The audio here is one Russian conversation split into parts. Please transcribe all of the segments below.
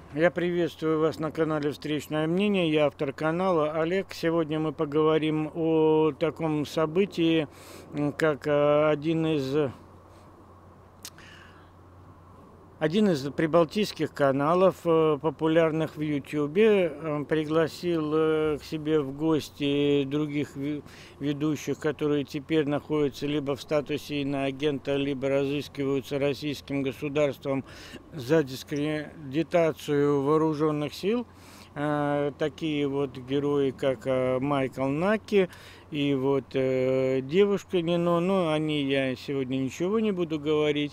Я приветствую вас на канале «Встречное мнение». Я автор канала Олег. Сегодня мы поговорим о таком событии, как один из прибалтийских каналов, популярных в Ютубе, пригласил к себе в гости других ведущих, которые теперь находятся либо в статусе иноагента, либо разыскиваются российским государством за дискредитацию вооруженных сил. Такие вот герои, как Майкл Наки и вот девушка Нино, но о ней я сегодня ничего не буду говорить.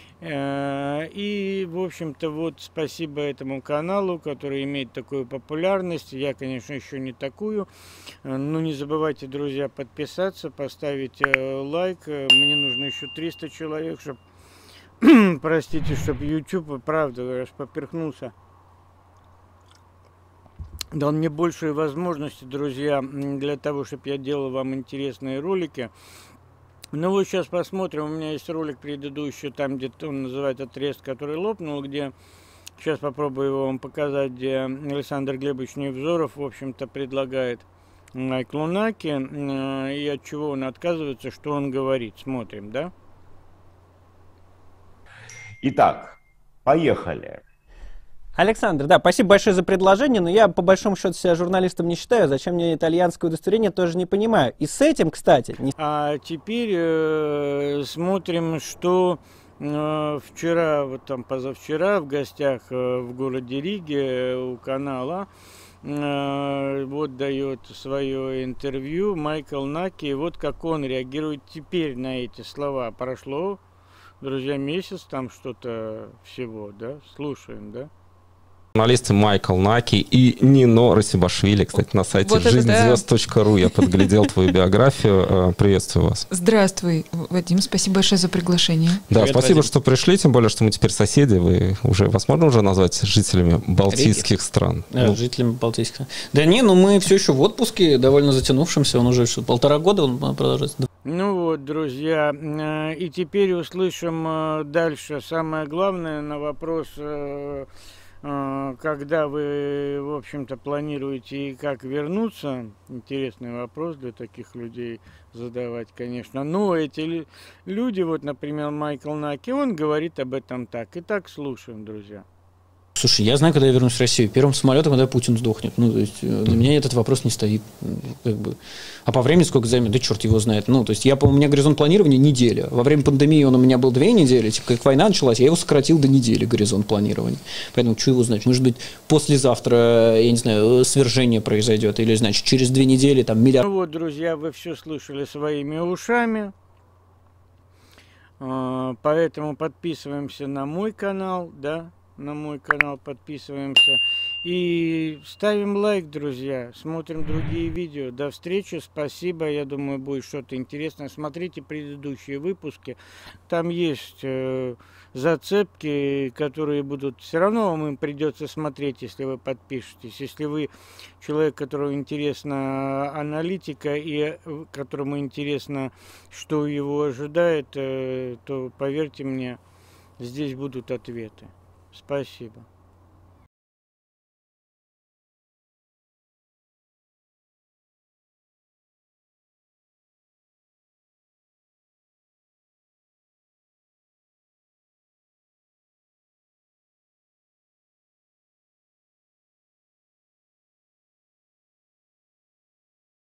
И, в общем-то, вот спасибо этому каналу, который имеет такую популярность. Я, конечно, еще не такую. Но не забывайте, друзья, подписаться, поставить лайк. Мне нужно еще 300 человек, чтобы, простите, чтобы YouTube, правда, аж поперхнулся, дал мне большие возможности, друзья, для того, чтобы я делал вам интересные ролики. Ну вот сейчас посмотрим, у меня есть ролик предыдущий, там где он называет «Отрезк, который лопнул», где, сейчас попробую его вам показать, где Александр Глебович Невзоров, в общем-то, предлагает Майклу Наки, и от чего он отказывается, что он говорит. Смотрим, да? Итак, поехали. Александр, да, спасибо большое за предложение, но я по большому счету себя журналистом не считаю, зачем мне итальянское удостоверение, тоже не понимаю. И с этим, кстати... А теперь смотрим, что вчера, вот там позавчера в гостях в городе Риге у канала вот дает свое интервью Майкл Наки, вот как он реагирует теперь на эти слова. Прошло, друзья, месяц, там что-то всего, да, слушаем, да? Журналисты Майкл Наки и Нино Расибашвили, кстати, на сайте вот жизньзвезд.ру. Я подглядел твою биографию. Приветствую вас. Здравствуй, Вадим, спасибо большое за приглашение. Да, привет, спасибо, Вадим, что пришли, тем более, что мы теперь соседи. Вы уже, вас можно уже назвать жителями балтийских стран? Жителями балтийских стран. Да не, ну мы все еще в отпуске, довольно затянувшемся, он уже 1,5 года он продолжается. Ну вот, друзья, и теперь услышим дальше. Самое главное на вопрос... когда вы, в общем-то, планируете и как вернуться, интересный вопрос для таких людей задавать, конечно. Но эти люди, вот, например, Майкл Наки, он говорит об этом так. Итак, слушаем, друзья. Слушай, я знаю, когда я вернусь в Россию. Первым самолетом, когда Путин сдохнет. Ну, то есть, для меня этот вопрос не стоит. Как бы. А по времени сколько займет? Да черт его знает. Ну, то есть, у меня горизонт планирования неделя. Во время пандемии он у меня был 2 недели. Типа, как война началась, я его сократил до недели, горизонт планирования. Поэтому, что его знать? Может быть, послезавтра, я не знаю, свержение произойдет. Или, значит, через 2 недели, там, миллиард... Ну вот, друзья, вы все слышали своими ушами. Поэтому подписываемся на мой канал, да? На мой канал подписываемся и ставим лайк, друзья, смотрим другие видео. До встречи, спасибо, я думаю, будет что-то интересное. Смотрите предыдущие выпуски, там есть зацепки, которые будут, все равно вам им придется смотреть, если вы подпишетесь. Если вы человек, которому интересна аналитика и которому интересно, что его ожидает, то поверьте мне, здесь будут ответы. Спасибо.